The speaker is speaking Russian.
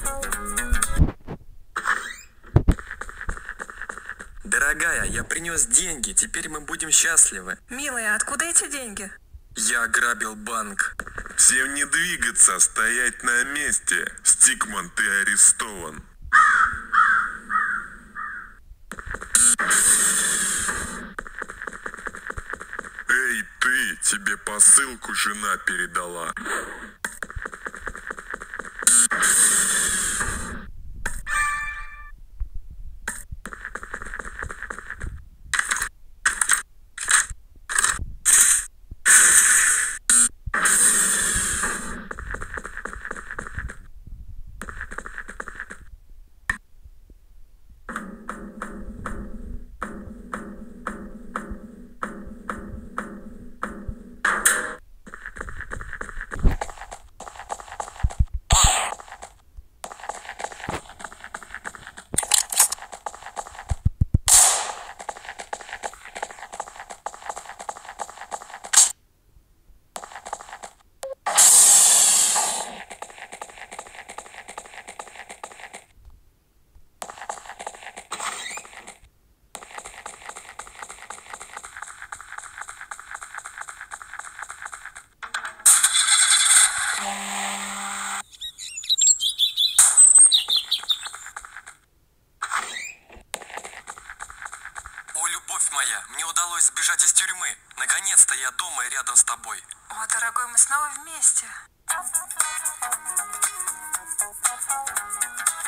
Дорогая, я принес деньги, теперь мы будем счастливы. Милая, откуда эти деньги? Я ограбил банк. Всем не двигаться, стоять на месте. Стикман, ты арестован. Эй, ты, тебе посылку жена передала. О, любовь моя, мне удалось сбежать из тюрьмы. Наконец-то я дома и рядом с тобой. О, дорогой, мы снова вместе.